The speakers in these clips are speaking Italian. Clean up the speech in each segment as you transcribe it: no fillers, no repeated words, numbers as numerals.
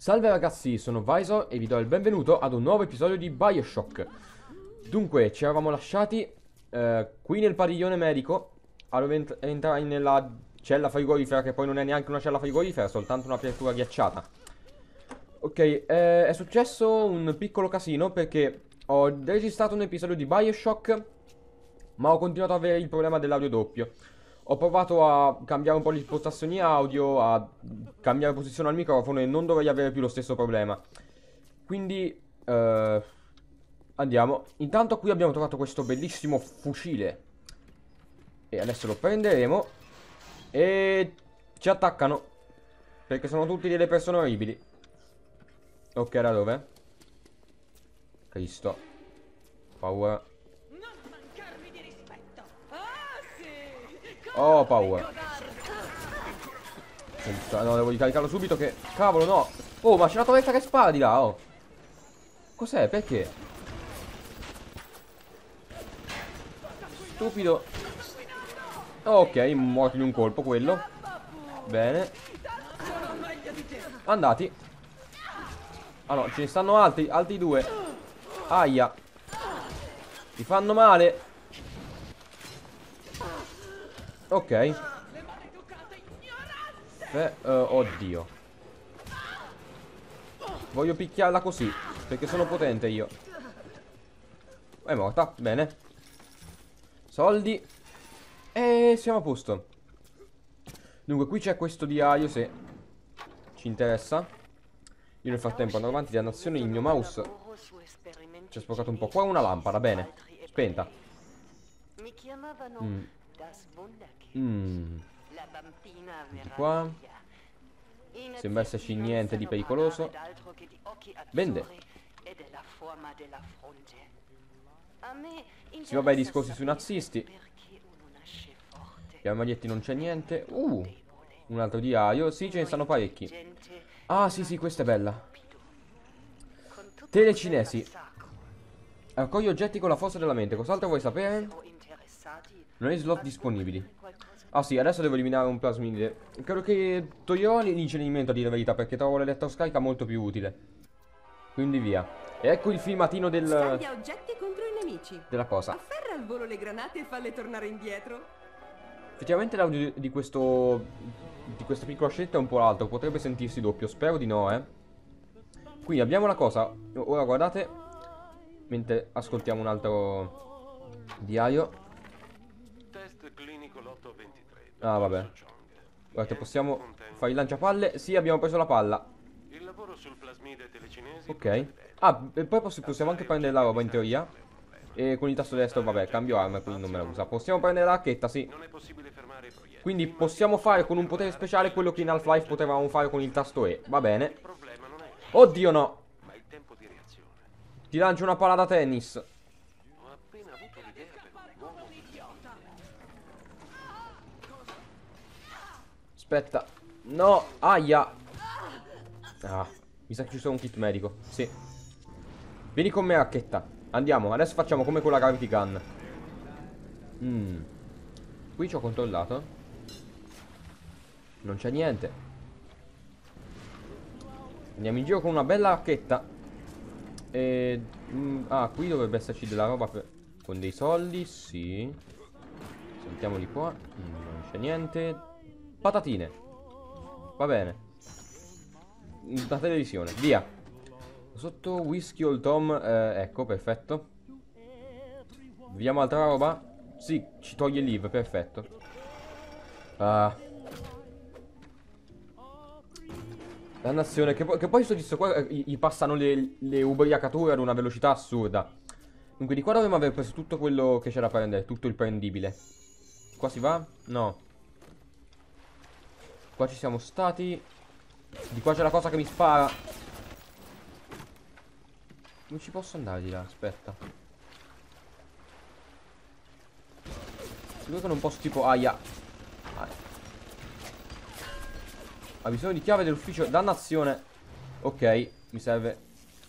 Salve ragazzi, sono Visor e vi do il benvenuto ad un nuovo episodio di BioShock. Dunque, ci eravamo lasciati qui nel padiglione medico a entrare nella cella frigorifera, che poi non è neanche una cella frigorifera, è soltanto un'apertura ghiacciata. Ok, è successo un piccolo casino perché ho registrato un episodio di BioShock, ma ho continuato ad avere il problema dell'audio doppio. Ho provato a cambiare un po' le impostazioni audio, a cambiare posizione al microfono e non dovrei avere più lo stesso problema. Quindi, andiamo. Intanto qui abbiamo trovato questo bellissimo fucile. E adesso lo prenderemo. E ci attaccano. Perché sono tutti delle persone orribili. Ok, da dove? Cristo. Paura. Oh, paura. No, devo ricaricarlo subito che... Cavolo, no. Oh, ma c'è una torretta che spara di là, oh. Cos'è? Perché? Stupido. Ok, morto in un colpo quello. Bene. Andati. Ah no, ce ne stanno altri due. Aia. Mi fanno male. Ok. Oddio. Voglio picchiarla così, perché sono potente io. È morta, bene. Soldi. E siamo a posto. Dunque, qui c'è questo diario, se ci interessa. Io nel frattempo andrò avanti, dannazione, il mio mouse ci ha sporcato un po'. Qua una lampada, bene. Spenta. Di qua. Sembra esserci niente di pericoloso. Vende. Sì, vabbè, i discorsi sui nazisti. Piano maglietti non c'è niente. Un altro diario. Sì, ce ne stanno parecchi. Ah, sì, sì, questa è bella. Telecinesi. Raccogli oggetti con la forza della mente. Cos'altro vuoi sapere? Non hai slot disponibili. Ah sì, adesso devo eliminare un plasmide. Credo che toglierò l'incenerimento, a dire la verità, perché trovo l'elettroscarica molto più utile. Quindi via. E ecco il filmatino Scaglia oggetti contro i nemici. della cosa. Afferra al volo le granate e falle tornare indietro. Effettivamente l'audio di questa piccola scelta è un po' alto. Potrebbe sentirsi doppio. Spero di no, eh. Quindi abbiamo la cosa. Ora guardate, mentre ascoltiamo un altro diario. Ah, vabbè. Guardate, possiamo fare il lanciapalle. Sì, abbiamo preso la palla. Ok. Ah, e poi possiamo anche prendere la roba in teoria. E con il tasto destro, vabbè, cambio arma, quindi non me la usa. Possiamo prendere la racchetta, sì. Quindi possiamo fare con un potere speciale quello che in Half-Life potevamo fare con il tasto E. Va bene. Oddio, no. Ti lancio una palla da tennis. Aspetta. No, aia. Ah, mi sa che ci sono un kit medico. Sì. Vieni con me, racchetta. Andiamo, adesso facciamo come con la Gravity Gun. Qui ci ho controllato. Non c'è niente. Andiamo in giro con una bella racchetta. Qui dovrebbe esserci della roba con dei soldi, sì. Sentiamoli qua. Non c'è niente. Patatine. Va bene. La televisione, via. Sotto whisky old Tom. Ecco, perfetto. Vediamo altra roba. Sì, ci toglie il live, perfetto. Dannazione, che poi sto visto qua gli passano le ubriacature ad una velocità assurda. Dunque di qua dovremmo aver preso tutto quello che c'è da prendere, tutto il prendibile. Qua si va? No. Qua ci siamo stati. Di qua c'è la cosa che mi spara. Non ci posso andare di là, aspetta. Sicuro che non posso tipo... Aia. Ha bisogno di chiave dell'ufficio. Dannazione. Ok, mi serve.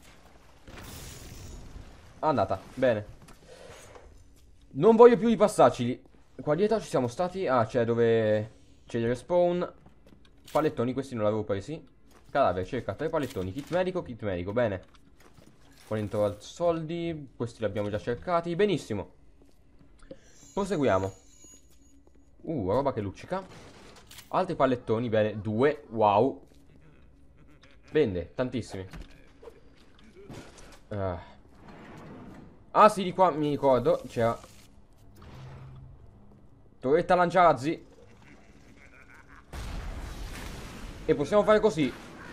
Andata, bene. Non voglio più i passaggi lì. Qua dietro ci siamo stati. Ah, c'è dove c'è il respawn. Pallettoni, questi non l'avevo presi. Cadavere, cerca 3 pallettoni. Kit medico, bene. 40 soldi. Questi li abbiamo già cercati. Benissimo. Proseguiamo. Roba che luccica. Altri pallettoni, bene. 2, wow. Vende, tantissimi. Ah sì, di qua mi ricordo. C'era torretta lanciarazzi. E possiamo fare così.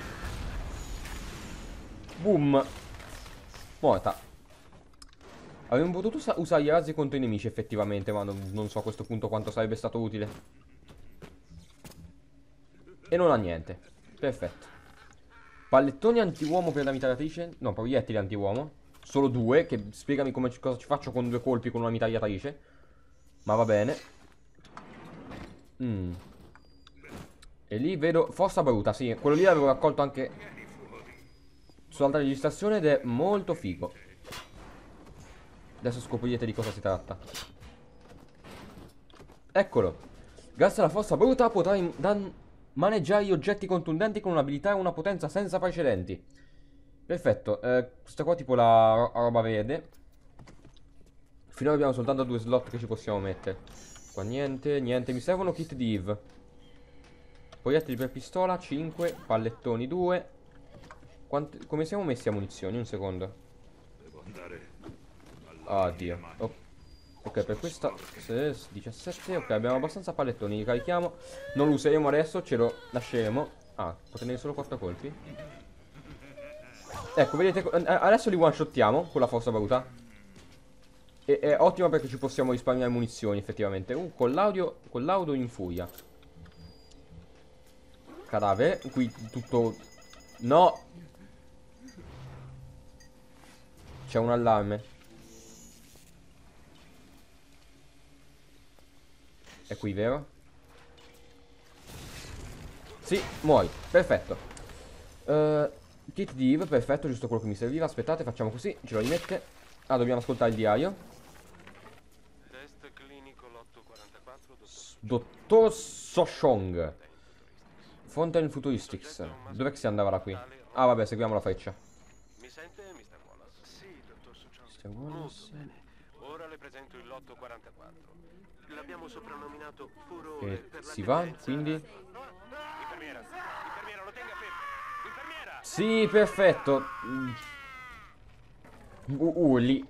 Boom. Morta. Avremmo potuto usare i razzi contro i nemici effettivamente, ma non so a questo punto quanto sarebbe stato utile. E non ha niente. Perfetto. Pallettoni anti-uomo per la mitragliatrice. No, proiettili anti-uomo. Solo 2, che spiegami cosa ci faccio con 2 colpi con una mitragliatrice. Ma va bene. E lì vedo forza bruta, sì. Quello lì l'avevo raccolto anche sull'altra registrazione ed è molto figo. Adesso scoprirete di cosa si tratta. Eccolo. Grazie alla forza bruta potrai maneggiare gli oggetti contundenti con un'abilità e una potenza senza precedenti. Perfetto. Questa qua tipo la roba verde. Finora abbiamo soltanto 2 slot che ci possiamo mettere. Qua niente, niente. Mi servono kit di Eve. Proiettili per pistola 5. Pallettoni 2. Come siamo messi a munizioni? Un secondo. Oddio. Ok, per questa 17. Ok, abbiamo abbastanza pallettoni. Li carichiamo. Non lo useremo adesso, ce lo lasceremo. Ah, potete solo 4 colpi. Ecco, vedete, adesso li one shottiamo con la forza valuta. E è ottima perché ci possiamo risparmiare munizioni effettivamente. Con l'audio in furia. Cadavere. Qui tutto. No. C'è un allarme. È qui, vero? Sì, muori. Perfetto. Kit di Eve, perfetto, giusto quello che mi serviva. Aspettate, facciamo così, ce lo rimette. Ah, dobbiamo ascoltare il diario. Test clinico lotto 44, Dottor Soshong. Fontaine Futuristics. Dov'è che si andava da qui? Ah, vabbè, seguiamo la freccia. Mi sente, Mr. Wallace? Sì, dottor Suchong. Mr. Molto bene. Ora le presento il lotto 44. L'abbiamo soprannominato furore per la si va, tendenza- quindi. Infermiera, lo tenga fermo. Infermiera! Sì, perfetto. Lì.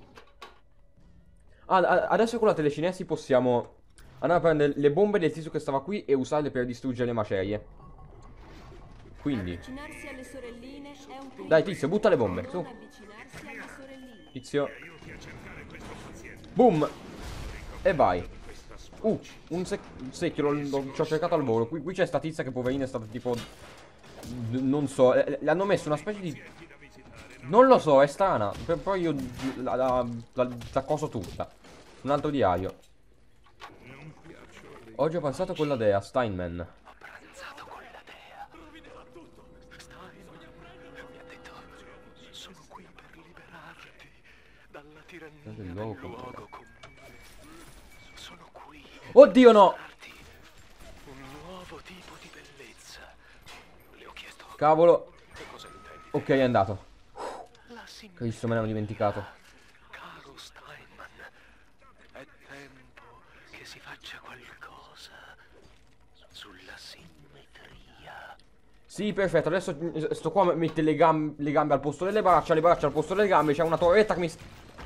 Adesso con la telecinesi possiamo andare a prendere le bombe del tizio che stava qui e usarle per distruggere le macerie. Quindi Avvicinarsi alle sorelline è un pericolo. dai tizio, butta le bombe, su. Non avvicinarsi alle sorelline. Tizio. Boom. E vai. Un secchio, ci ho cercato al volo. Qui c'è sta tizia che poverina è stata tipo. Non so, le hanno messo una specie di. Non lo so, è strana. Poi io la coso tutta. Un altro diario. Oggi ho passato con la dea, Steinman. Ho pranzato con la dea. Stein mi ha detto: sono qui per liberarti dalla tirannia del luogo comune. Sono qui Oddio no! per darti un nuovo tipo di bellezza. Le ho chiesto: Cavolo. che cosa intendi? Ok, è andato. La simmetria. Cristo, me ne ero dimenticato. Caro Steinman, è tempo che si faccia qualcosa sulla simmetria. Sì, perfetto. Adesso sto qua mette le gambe al posto delle braccia, le braccia al posto delle gambe. C'è una torretta che mi.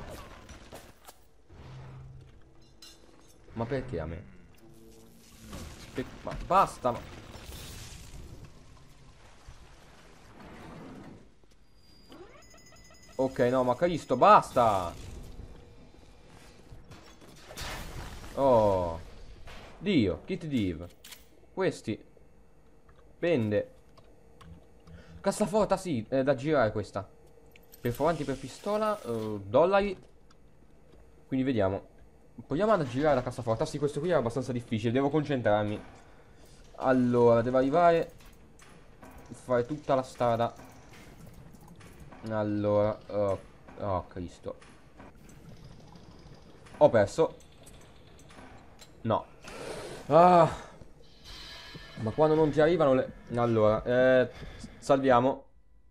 Ma perché a me? Ma basta. Ok, no, ma Cristo, basta. Oh. Dio, kit di Eve. Questi. Pende. Cassaforte, sì, è da girare questa. Perforanti per pistola, dollari. Quindi vediamo. Proviamo ad aggirare la cassaforte. Ah sì, questo qui è abbastanza difficile, devo concentrarmi. Allora, devo arrivare. Fare tutta la strada. Allora, oh Cristo. Ho perso. No. Ah. Ma quando non ti arrivano le. Allora, Salviamo.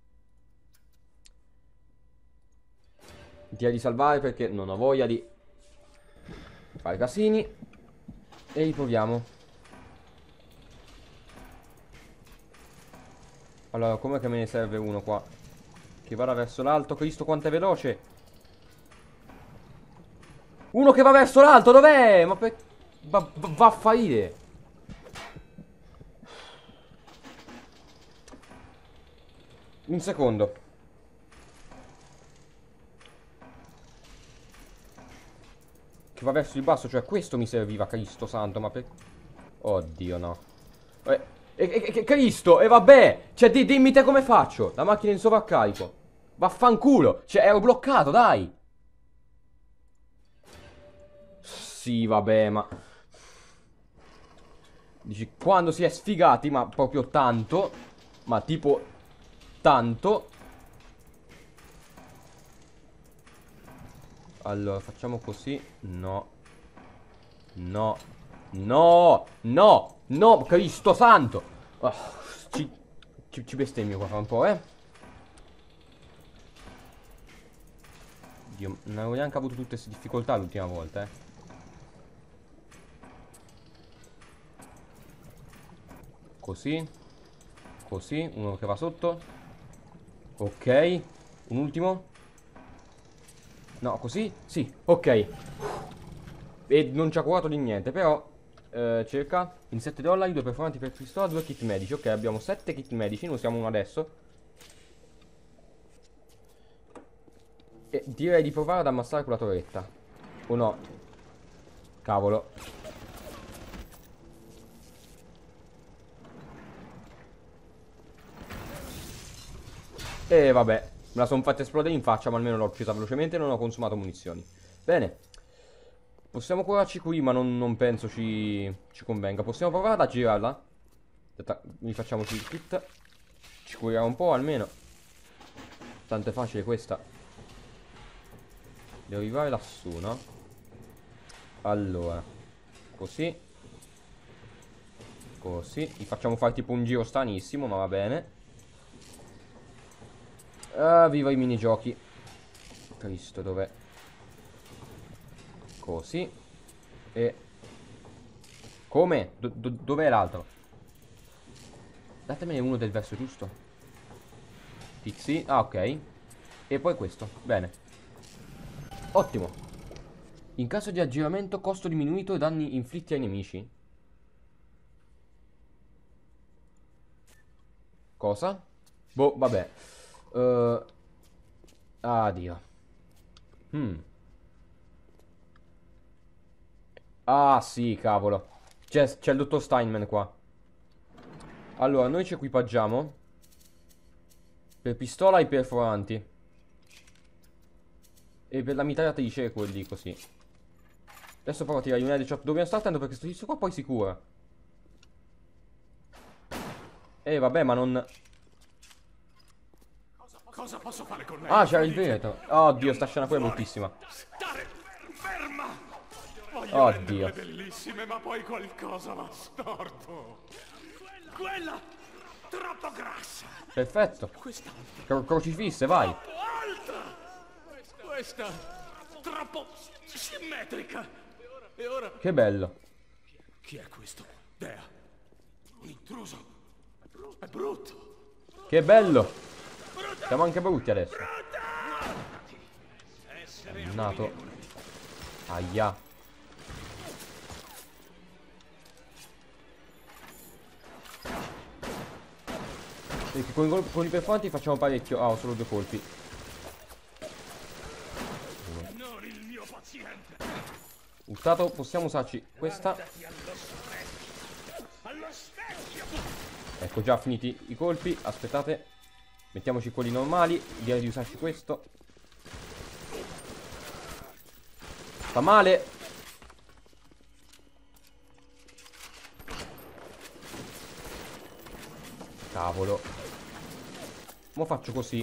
Direi di salvare perché non ho voglia di fare casini. E riproviamo. Allora, com'è che me ne serve uno qua? Che vada verso l'alto. Cristo, quanto è veloce. Uno che va verso l'alto, dov'è? Ma per... va a fallire. Un secondo. Che va verso il basso, cioè questo mi serviva, Cristo santo, ma per... Oddio, no. Cristo, e vabbè. Cioè, dimmi te come faccio. La macchina è in sovraccarico. Vaffanculo. Cioè, ero bloccato, dai. Sì, vabbè, ma... Dici, quando si è sfigati, ma proprio tanto. Ma tipo... tanto. Allora, facciamo così. No. No. No. No. No, Cristo santo. Oh, ci bestemmio qua fra un po', Dio, non avevo neanche avuto tutte queste difficoltà l'ultima volta, Così. Così, uno che va sotto. Ok. Un ultimo. No, così? Sì, ok. E non ci ha curato di niente, però cerca in $7, 2 performanti per pistola, 2 kit medici. Ok, abbiamo 7 kit medici, ne usiamo uno adesso. E direi di provare ad ammassare quella torretta. O no? Cavolo. E vabbè, me la sono fatta esplodere in faccia, ma almeno l'ho uccisa velocemente e non ho consumato munizioni. Bene. Possiamo curarci qui, ma non penso ci convenga. Possiamo provare ad aggirarla. Aspetta, rifacciamoci il kit. Ci curiamo un po' almeno. Tanto è facile questa. Devo arrivare lassù, no? Allora. Così. Così. Gli facciamo fare tipo un giro stranissimo, ma va bene. Viva i minigiochi. Cristo, dov'è? Così. E... come? Dov'è l'altro? Datemene uno del verso giusto. Tizi. Ah, ok. E poi questo. Bene. Ottimo. In caso di aggiramento, costo diminuito e danni inflitti ai nemici. Cosa? Boh, vabbè. Ah, Dio. Ah, sì, cavolo. C'è il dottor Steinman qua. Allora, noi ci equipaggiamo. Per pistola i perforanti. E per la mitragliatrice quelli così. Adesso provo a tirare un headshot. Dobbiamo stare attento perché sto tizio qua poi si cura. Vabbè, ma non... Cosa posso fare con lei? Ah, c'era il vetro. Oddio, sta scena qui è bruttissima. Stare ferma! Voglio Oddio. renderle bellissime, ma poi qualcosa va storto. Quella troppo grassa. Perfetto. Quest'altra Crocifisse, vai. troppo alta. Questa troppo simmetrica. E ora Che bello. chi è questo? Dea. Un intruso. È brutto. Che bello. Siamo anche brutti adesso. Nato. Aia. Perché con i perforanti facciamo parecchio. Ah, ho solo 2 colpi. Non il mio paziente. Usato, possiamo usarci questa. Ecco, già finiti i colpi. Aspettate. Mettiamoci quelli normali. Direi di usarci questo. Fa male. Cavolo. Mo faccio così.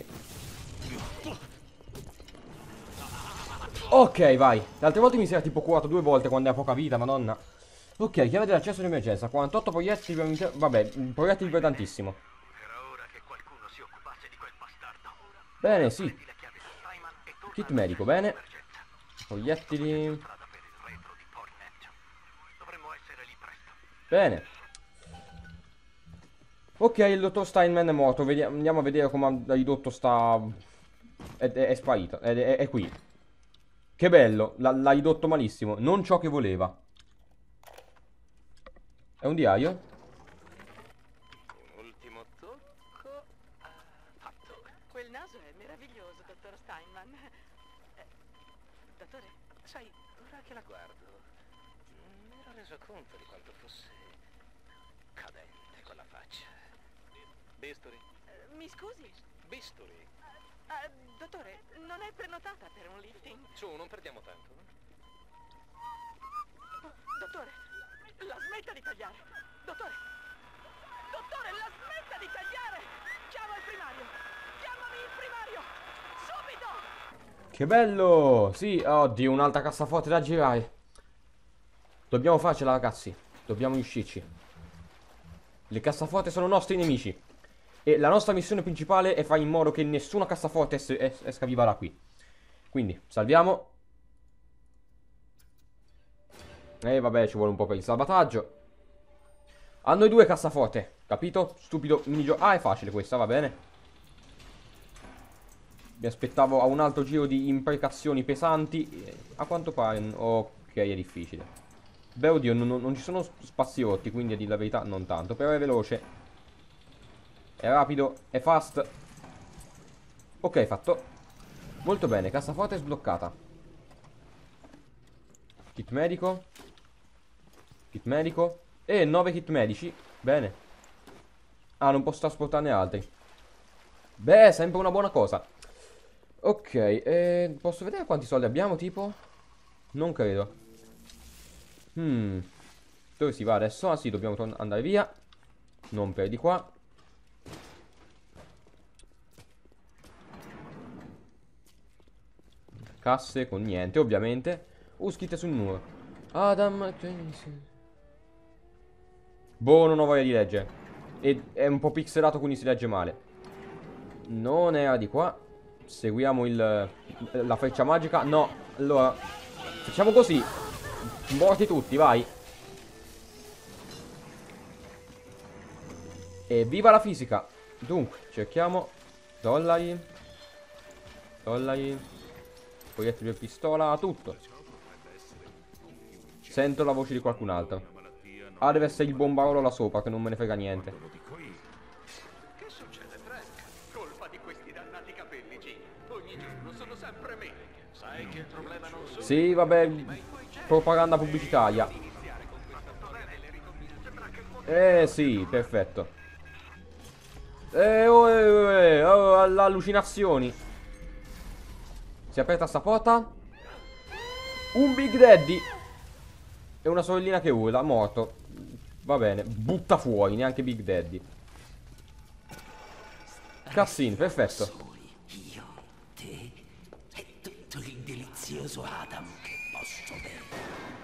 Ok, vai. Le altre volte mi si era tipo curato 2 volte quando era poca vita, madonna. Ok, chiave dell'accesso di emergenza. 48 proiettili per... vabbè, proiettili per tantissimo. Era ora che qualcuno Bene, sì. Kit medico, bene. Proiettili. Bene. Ok, il dottor Steinman è morto. Andiamo a vedere come ha ridotto sta... È sparito. È qui. Che bello. L'ha ridotto malissimo. Non ciò che voleva. È un diario? Un ultimo tocco. Fatto. Quel naso è meraviglioso, dottor Steinman. Dottore? Sai, ora che la guardo, mi ero reso conto di quanto fosse cadente quella faccia. Bisturi? Mi scusi? Bisturi? Dottore, non è prenotata per un lifting. Su, non perdiamo tempo. Dottore, la smetta di tagliare. Dottore! Dottore, la smetta di tagliare! Chiama il primario! Chiamami il primario! Subito! Che bello! Sì, oddio, un'altra cassaforte da girare. Dobbiamo farcela, ragazzi. Dobbiamo riuscirci. Le cassaforte sono nostri nemici. E la nostra missione principale è fare in modo che nessuna cassaforte esca viva da qui. Quindi, salviamo. E vabbè, ci vuole un po' per il salvataggio. A noi due cassaforte, capito? Stupido minigioco. Ah, è facile questa, va bene. Mi aspettavo a un altro giro di imprecazioni pesanti. A quanto pare, ok, è difficile. Beh, oddio, non ci sono spazi rotti, quindi a dire la verità non tanto. Però è veloce. È rapido, è fast. Ok, fatto. Molto bene, cassaforte sbloccata. Kit medico. Kit medico. E 9 kit medici. Bene. Ah, non posso trasportarne altri. Beh, sempre una buona cosa. Ok, posso vedere quanti soldi abbiamo, tipo? Non credo. Dove si va adesso? Ah sì, dobbiamo andare via. Non per di qua. Casse con niente, ovviamente. Scritte sul muro. Adam... Boh, non ho voglia di leggere. E è un po' pixelato, quindi si legge male. Non era di qua. Seguiamo la freccia magica. No, allora facciamo così. Morti tutti, vai. E viva la fisica. Dunque, cerchiamo dollari. Dollari. Proiettili per pistola, tutto. Sento la voce di qualcun altro. Ah, deve essere il bombarolo là sopra, che non me ne frega niente. Che succede, Frank? Colpa di questi dannati capelli, G. Ogni giorno sono sempre me. Sai che il problema non sono... Sì, vabbè, propaganda pubblicitaria. Sì, perfetto. Allucinazioni. Si è aperta sta porta. Un Big Daddy. E una sorellina che urla, morto. Va bene, butta fuori, neanche Big Daddy. Cutscene, perfetto. Io, te e tutto il delizioso Adam che posso avere.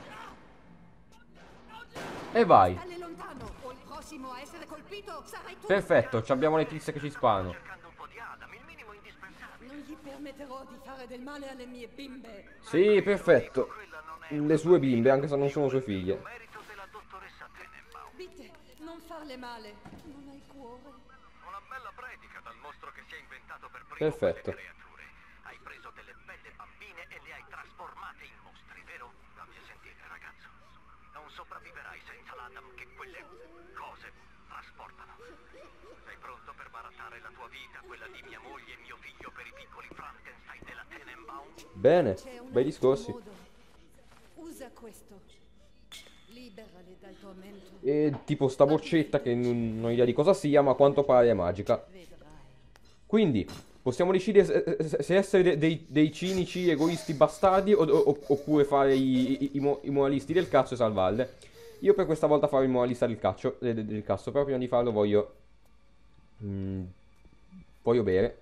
E vai. Stalle lontano, o il prossimo a essere colpito sarai tu. Perfetto, ci abbiamo le tizie che ci sparano. Cercando un po' di Adam, il minimo indispensabile. Non gli permetterò di fare del male alle mie bimbe. Sì, perfetto. Le sue bimbe, anche se non sono sue figlie. Merito della dottoressa Tenenbaum. Bitte, non farle male. Non hai cuore. Una bella predica dal mostro che si è inventato per primo Perfetto. quelle creature. Hai preso delle belle bambine e le hai trasformate in mostri, vero? Dammi a sentire, ragazzo. Non sopravviverai senza l'Adam che quelle cose trasportano. Sei pronto per barattare la tua vita, quella di mia moglie e mio figlio per i piccoli Frankenstein della Tenenbaum? Bene, C'è un bei altro discorsi. modo. Usa questo. Liberali dal tormento. E tipo sta boccetta che non ho idea di cosa sia, ma a quanto pare è magica. Vedrai. Quindi, possiamo decidere se essere dei cinici, egoisti bastardi oppure fare i moralisti del cazzo e salvarle. Io per questa volta farò il moralista del cazzo, però prima di farlo voglio bere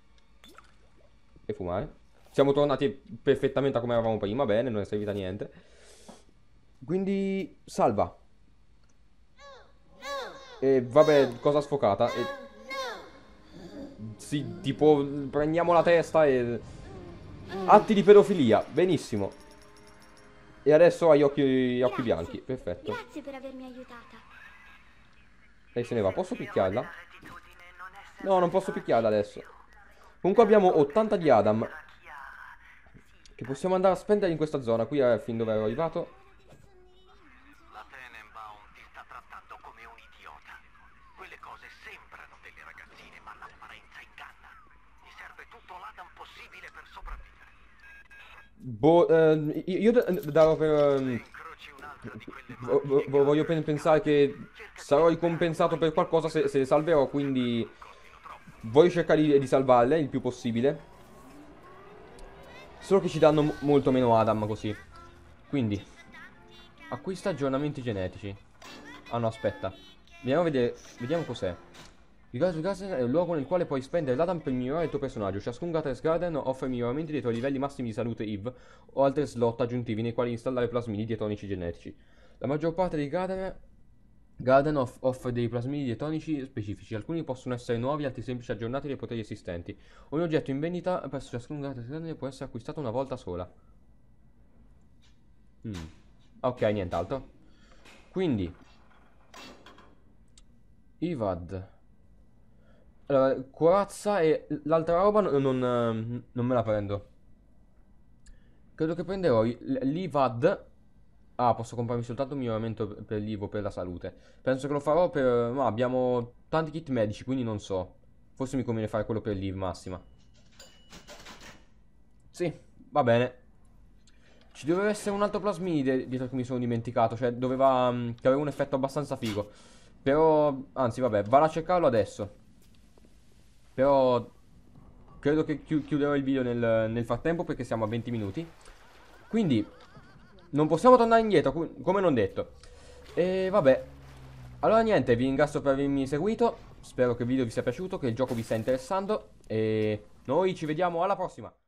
e fumare. Siamo tornati perfettamente a come eravamo prima, bene, non è servita a niente. Quindi, salva. E vabbè, cosa sfocata. Sì, tipo, prendiamo la testa e... Atti di pedofilia, benissimo. E adesso ha gli occhi bianchi, perfetto. Grazie per avermi aiutata. Lei se ne va, posso picchiarla? No, non posso picchiarla adesso. Comunque abbiamo 80 di Adam, che possiamo andare a spendere in questa zona. Qui è fin dove ero arrivato. La Tenenbaum ti sta trattando come un idiota. Quelle cose sembrano delle ragazzine, ma l'apparenza inganna. Ti serve tutto l'Adam possibile per sopravvivere. Boh, io darò per... Incroci un'altra di quelle voglio pensare che sarò ricompensato per qualcosa se le salverò, quindi voglio cercare di salvarle il più possibile. Solo che ci danno molto meno Adam così. Quindi acquista aggiornamenti genetici. Ah no, aspetta. Andiamo a vedere, vediamo cos'è. Il Garden è un luogo nel quale puoi spendere l'Adam per migliorare il tuo personaggio. Ciascun Garden offre miglioramenti dei tuoi livelli massimi di salute IV o altri slot aggiuntivi nei quali installare plasmidi diatonici genetici. La maggior parte dei Garden offre dei plasmidi diatonici specifici. Alcuni possono essere nuovi, altri semplici aggiornati dei poteri esistenti. Ogni oggetto in vendita presso ciascun Garden può essere acquistato una volta sola. Ok, nient'altro. Quindi Ivad. Allora, corazza e l'altra roba non me la prendo. Credo che prenderò l'Ivad. Ah, posso comprarmi soltanto un miglioramento per l'Ivo, per la salute. Penso che lo farò per... Ma abbiamo tanti kit medici, quindi non so. Forse mi conviene fare quello per l'Iv massima. Sì, va bene. Ci doveva essere un altro plasmide dietro che mi sono dimenticato. Cioè, doveva... che aveva un effetto abbastanza figo. Però... Anzi, vabbè, vado a cercarlo adesso. Però credo che chiuderò il video nel frattempo, perché siamo a 20 minuti. Quindi non possiamo tornare indietro, come non detto. E vabbè. Allora niente, vi ringrazio per avermi seguito. Spero che il video vi sia piaciuto, che il gioco vi stia interessando. E noi ci vediamo alla prossima.